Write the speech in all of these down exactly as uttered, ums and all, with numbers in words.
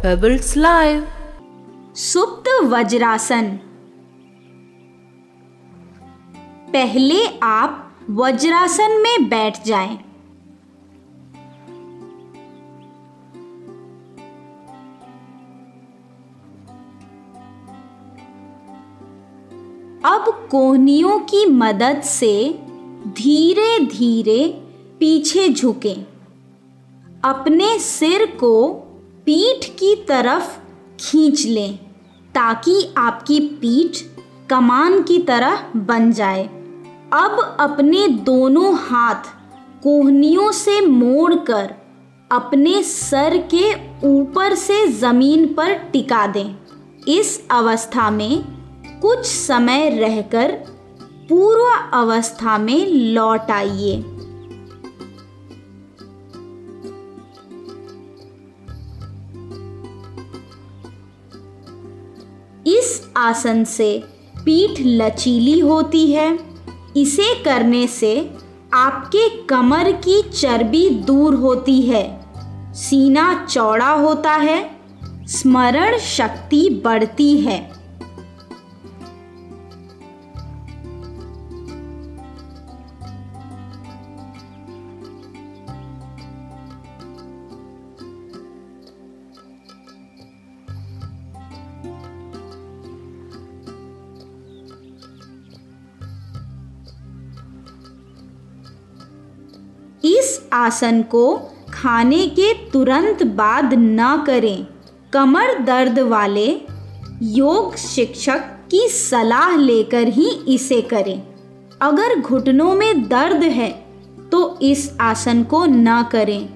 Pebbles Live। सुप्त वज्रासन। पहले आप वज्रासन में बैठ जाएं। अब कोहनियों की मदद से धीरे धीरे पीछे झुकें। अपने सिर को पीठ की तरफ खींच लें ताकि आपकी पीठ कमान की तरह बन जाए। अब अपने दोनों हाथ कोहनियों से मोड़कर अपने सर के ऊपर से ज़मीन पर टिका दें। इस अवस्था में कुछ समय रहकर पूर्व अवस्था में लौट आइए। इस आसन से पीठ लचीली होती है। इसे करने से आपके कमर की चर्बी दूर होती है, सीना चौड़ा होता है, स्मरण शक्ति बढ़ती है। इस आसन को खाने के तुरंत बाद न करें। कमर दर्द वाले योग शिक्षक की सलाह लेकर ही इसे करें। अगर घुटनों में दर्द है तो इस आसन को न करें।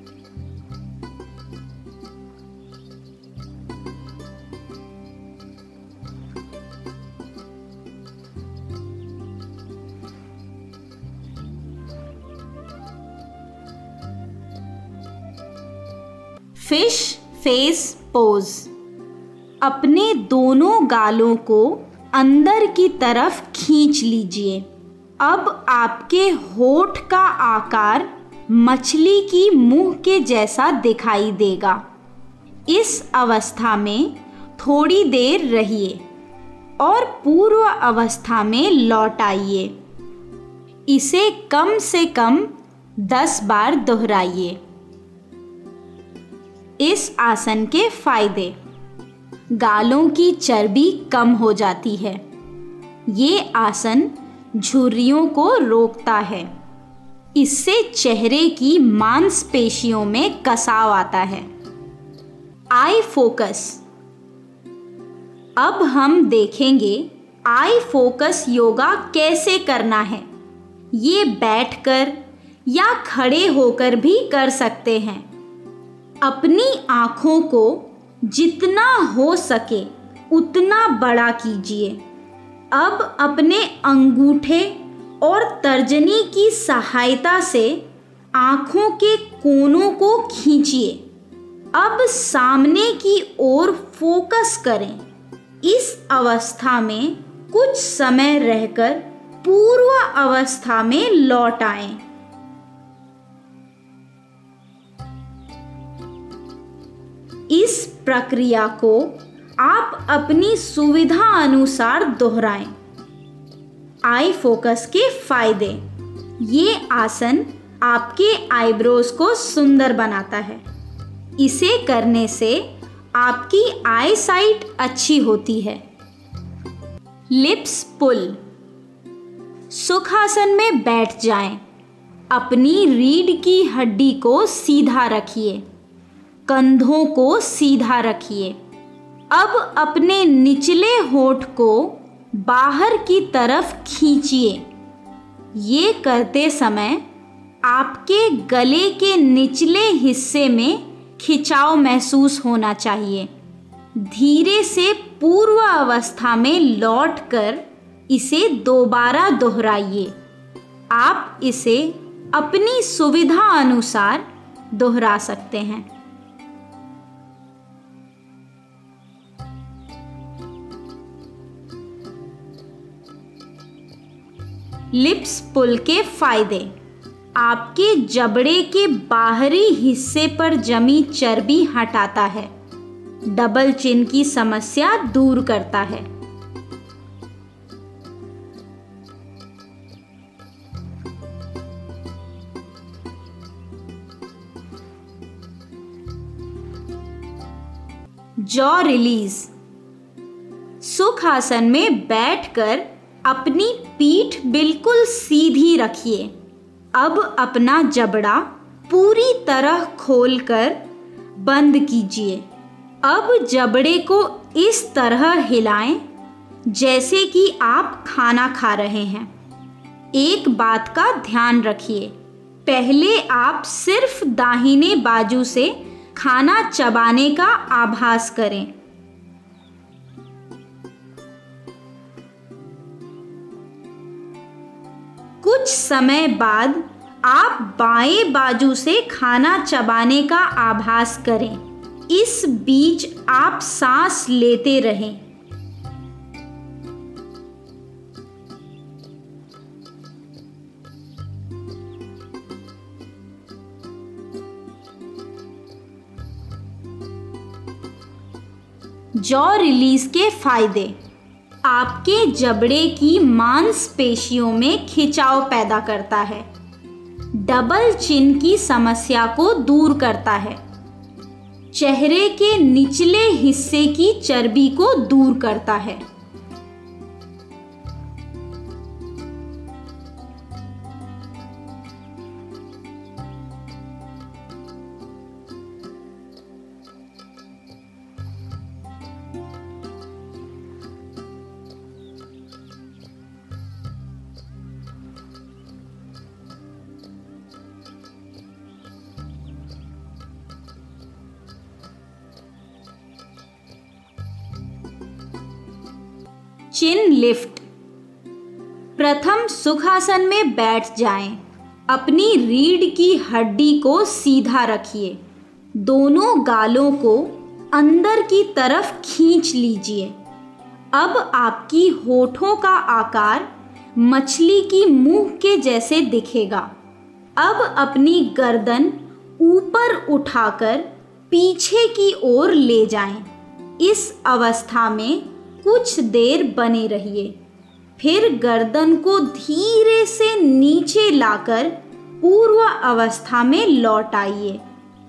Fish face pose. अपने दोनों गालों को अंदर की तरफ खींच लीजिए। अब आपके होठ का आकार मछली की मुंह के जैसा दिखाई देगा। इस अवस्था में थोड़ी देर रहिए और पूर्व अवस्था में लौट आइए। इसे कम से कम दस बार दोहराइए। इस आसन के फायदे: गालों की चर्बी कम हो जाती है। ये आसन झुर्रियों को रोकता है। इससे चेहरे की मांसपेशियों में कसाव आता है। Eye focus. अब हम देखेंगे आई फोकस योगा कैसे करना है। ये बैठकर या खड़े होकर भी कर सकते हैं। अपनी आँखों को जितना हो सके उतना बड़ा कीजिए। अब अपने अंगूठे और तर्जनी की सहायता से आँखों के कोनों को खींचिए। अब सामने की ओर फोकस करें। इस अवस्था में कुछ समय रहकर पूर्व अवस्था में लौट आएं। इस प्रक्रिया को आप अपनी सुविधा अनुसार दोहराएं। आई फोकस के फायदे: ये आसन आपके आईब्रोज को सुंदर बनाता है। इसे करने से आपकी आई साइट अच्छी होती है। लिप्स पुल। सुखासन में बैठ जाएं। अपनी रीढ़ की हड्डी को सीधा रखिए। कंधों को सीधा रखिए। अब अपने निचले होठ को बाहर की तरफ खींचिए। ये करते समय आपके गले के निचले हिस्से में खिंचाव महसूस होना चाहिए। धीरे से पूर्व अवस्था में लौटकर इसे दोबारा दोहराइए। आप इसे अपनी सुविधा अनुसार दोहरा सकते हैं। लिप्स पुल के फायदे: आपके जबड़े के बाहरी हिस्से पर जमी चर्बी हटाता है। डबल चिन की समस्या दूर करता है। Jaw release. सुखासन में बैठकर अपनी पीठ बिल्कुल सीधी रखिए। अब अपना जबड़ा पूरी तरह खोलकर बंद कीजिए। अब जबड़े को इस तरह हिलाएं जैसे कि आप खाना खा रहे हैं। एक बात का ध्यान रखिए, पहले आप सिर्फ दाहिने बाजू से खाना चबाने का आभास करें। कुछ समय बाद आप बाएं बाजू से खाना चबाने का आभास करें। इस बीच आप सांस लेते रहें। जॉ रिलीज के फायदे। आपके जबड़े की मांसपेशियों में खिंचाव पैदा करता है। डबल चिन की समस्या को दूर करता है। चेहरे के निचले हिस्से की चर्बी को दूर करता है। Chin lift. प्रथम सुखासन में बैठ जाएं। अपनी रीढ़ की हड्डी को सीधा रखिए। दोनों गालों को अंदर की तरफ खींच लीजिए। अब आपकी होठों का आकार मछली की मुंह के जैसे दिखेगा। अब अपनी गर्दन ऊपर उठाकर पीछे की ओर ले जाएं। इस अवस्था में कुछ देर बने रहिए। फिर गर्दन को धीरे से नीचे लाकर पूर्व अवस्था में लौट आइए।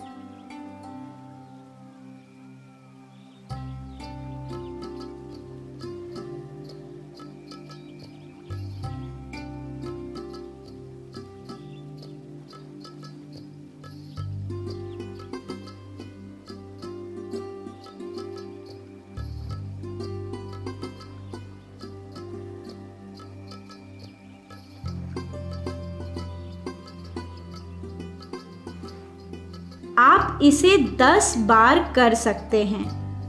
आप इसे दस बार कर सकते हैं।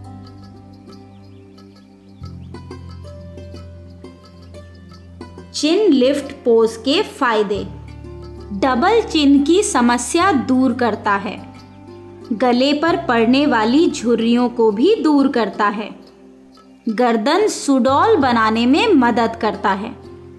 चिन लिफ्ट पोज के फायदे। डबल चिन की समस्या दूर करता है। गले पर पड़ने वाली झुर्रियों को भी दूर करता है। गर्दन सुडौल बनाने में मदद करता है।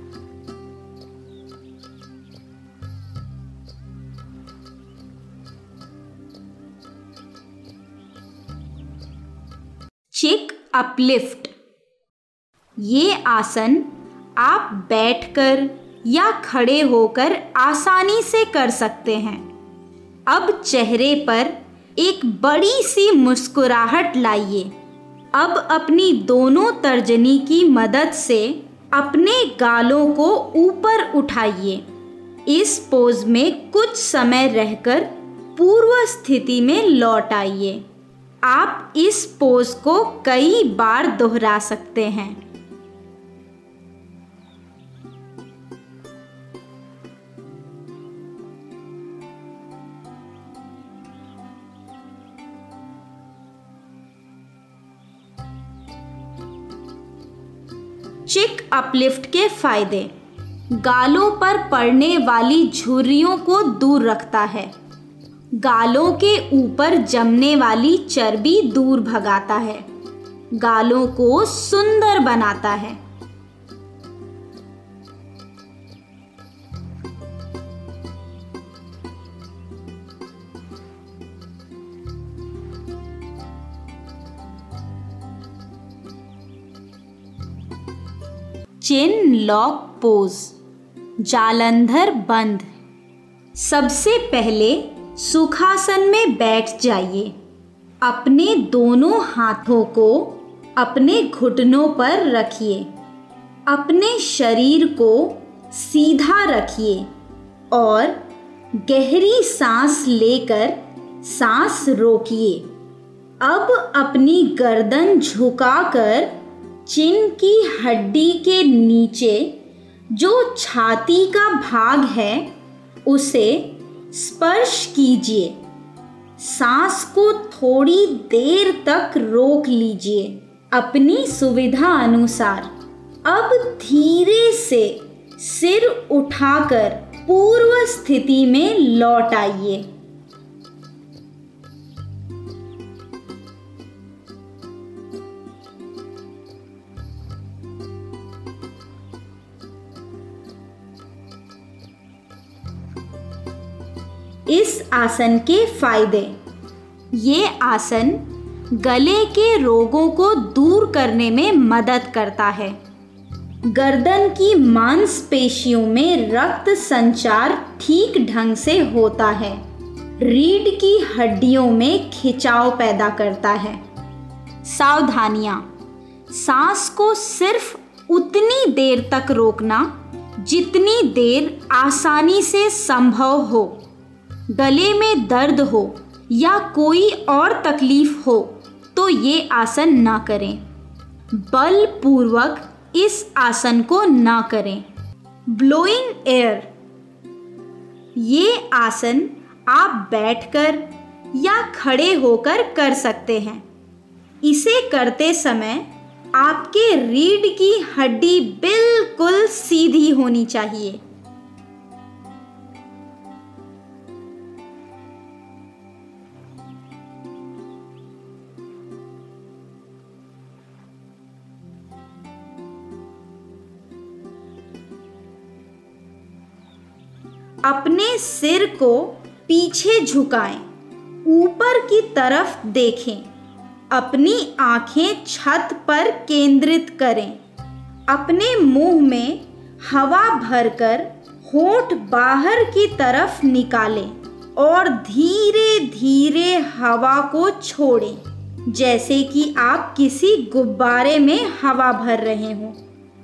चिक अपलिफ्ट। ये आसन आप बैठकर या खड़े होकर आसानी से कर सकते हैं। अब चेहरे पर एक बड़ी सी मुस्कुराहट लाइए। अब अपनी दोनों तर्जनी की मदद से अपने गालों को ऊपर उठाइए। इस पोज में कुछ समय रहकर पूर्व स्थिति में लौट आइए। आप इस पोज को कई बार दोहरा सकते हैं। चिक अपलिफ्ट के फायदे। गालों पर पड़ने वाली झुर्रियों को दूर रखता है। गालों के ऊपर जमने वाली चर्बी दूर भगाता है। गालों को सुंदर बनाता है। चिन लॉक पोज, जालंधर बंद। सबसे पहले सुखासन में बैठ जाइए। अपने दोनों हाथों को अपने घुटनों पर रखिए। अपने शरीर को सीधा रखिए और गहरी सांस लेकर सांस रोकिए। अब अपनी गर्दन झुकाकर चिन की हड्डी के नीचे जो छाती का भाग है उसे स्पर्श कीजिए। सांस को थोड़ी देर तक रोक लीजिए अपनी सुविधा अनुसार। अब धीरे से सिर उठाकर पूर्व स्थिति में लौट आइए। इस आसन के फायदे। ये आसन गले के रोगों को दूर करने में मदद करता है। गर्दन की मांसपेशियों में रक्त संचार ठीक ढंग से होता है। रीढ़ की हड्डियों में खिंचाव पैदा करता है। सावधानियां। सांस को सिर्फ उतनी देर तक रोकना जितनी देर आसानी से संभव हो। गले में दर्द हो या कोई और तकलीफ हो तो ये आसन ना करें। बलपूर्वक इस आसन को ना करें। Blowing air. ये आसन आप बैठकर या खड़े होकर कर सकते हैं। इसे करते समय आपके रीढ़ की हड्डी बिल्कुल सीधी होनी चाहिए। अपने सिर को पीछे झुकाएं, ऊपर की तरफ देखें। अपनी आंखें छत पर केंद्रित करें। अपने मुंह में हवा भरकर होंठ बाहर की तरफ निकालें और धीरे धीरे हवा को छोड़ें, जैसे कि आप किसी गुब्बारे में हवा भर रहे हों।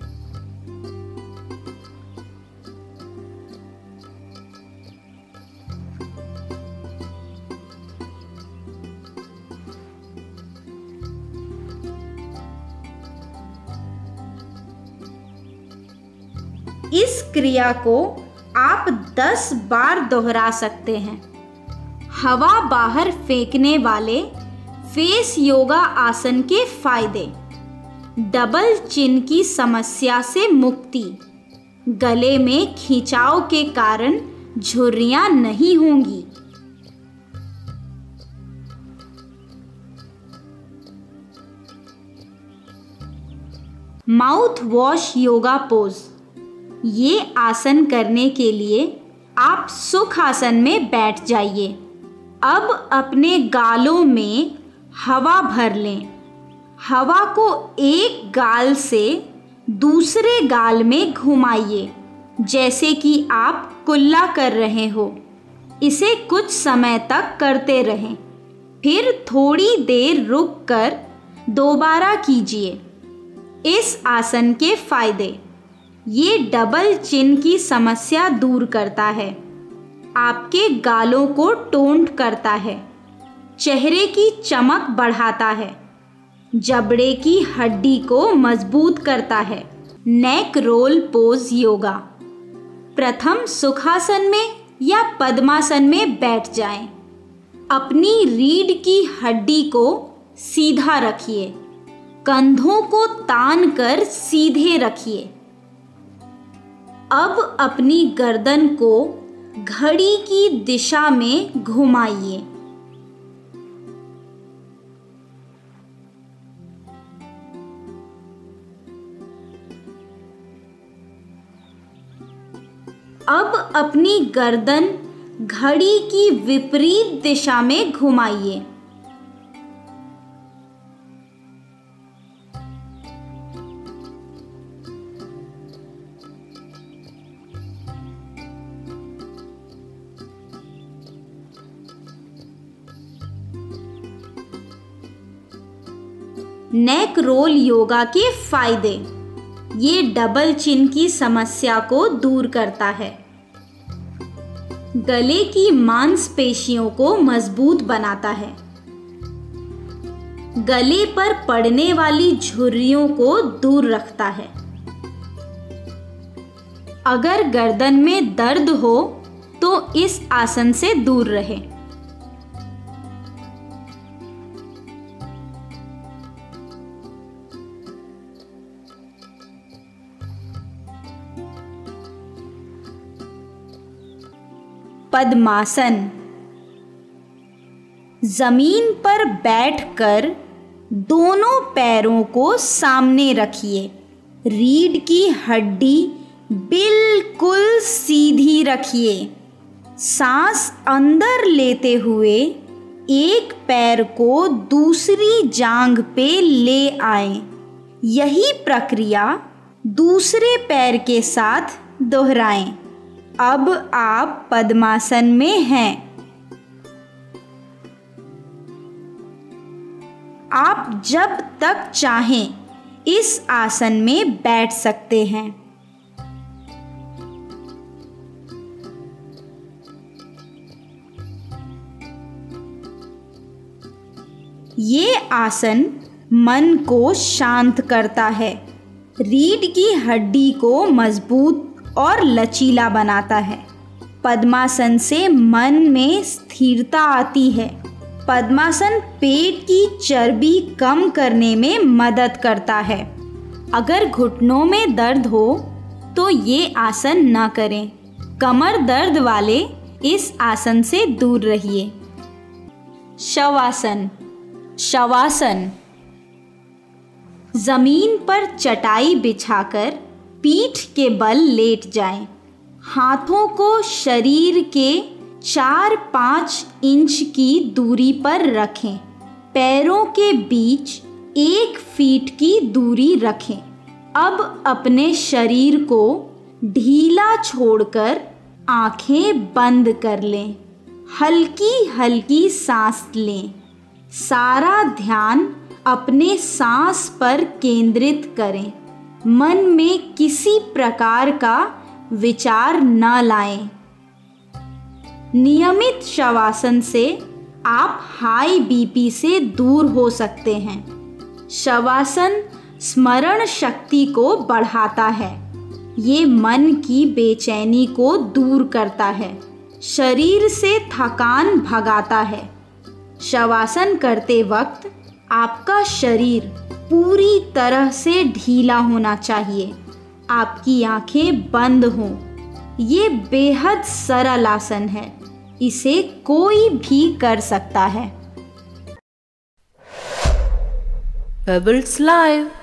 इस क्रिया को आप दस बार दोहरा सकते हैं। हवा बाहर फेंकने वाले फेस योगा आसन के फायदे। डबल चिन की समस्या से मुक्ति। गले में खिंचाव के कारण झुर्रियां नहीं होंगी। Mouth wash yoga pose. ये आसन करने के लिए आप सुख आसन में बैठ जाइए। अब अपने गालों में हवा भर लें। हवा को एक गाल से दूसरे गाल में घुमाइए, जैसे कि आप कुल्ला कर रहे हो। इसे कुछ समय तक करते रहें, फिर थोड़ी देर रुककर दोबारा कीजिए। इस आसन के फायदे। ये डबल चिन की समस्या दूर करता है। आपके गालों को टोन्ड करता है। चेहरे की चमक बढ़ाता है। जबड़े की हड्डी को मजबूत करता है। Neck roll pose yoga. प्रथम सुखासन में या पद्मासन में बैठ जाएं। अपनी रीढ़ की हड्डी को सीधा रखिए। कंधों को तान कर सीधे रखिए। अब अपनी गर्दन को घड़ी की दिशा में घुमाइए। अब अपनी गर्दन घड़ी की विपरीत दिशा में घुमाइए। नेक रोल योगा के फायदे। ये डबल चिन की समस्या को दूर करता है, गले की मांसपेशियों को मजबूत बनाता है, गले पर पड़ने वाली झुर्रियों को दूर रखता है। अगर गर्दन में दर्द हो तो इस आसन से दूर रहे। पद्मासन। जमीन पर बैठकर दोनों पैरों को सामने रखिए। रीढ़ की हड्डी बिल्कुल सीधी रखिए। सांस अंदर लेते हुए एक पैर को दूसरी जांघ पे ले आए। यही प्रक्रिया दूसरे पैर के साथ दोहराएं। अब आप पद्मासन में हैं। आप जब तक चाहें इस आसन में बैठ सकते हैं। ये आसन मन को शांत करता है, रीढ़ की हड्डी को मजबूत और लचीला बनाता है। पद्मासन से मन में स्थिरता आती है। पद्मासन पेट की चर्बी कम करने में मदद करता है। अगर घुटनों में दर्द हो तो ये आसन न करें। कमर दर्द वाले इस आसन से दूर रहिए। शवासन। शवासन जमीन पर चटाई बिछाकर पीठ के बल लेट जाएं। हाथों को शरीर के चार पाँच इंच की दूरी पर रखें। पैरों के बीच एक फीट की दूरी रखें। अब अपने शरीर को ढीला छोड़कर आंखें बंद कर लें। हल्की हल्की सांस लें। सारा ध्यान अपने सांस पर केंद्रित करें। मन में किसी प्रकार का विचार न लाएं। नियमित शवासन से आप हाई बीपी से दूर हो सकते हैं। शवासन स्मरण शक्ति को बढ़ाता है। ये मन की बेचैनी को दूर करता है, शरीर से थकान भगाता है। शवासन करते वक्त आपका शरीर पूरी तरह से ढीला होना चाहिए। आपकी आंखें बंद हों। ये बेहद सरल आसन है, इसे कोई भी कर सकता है। Pebbles Live।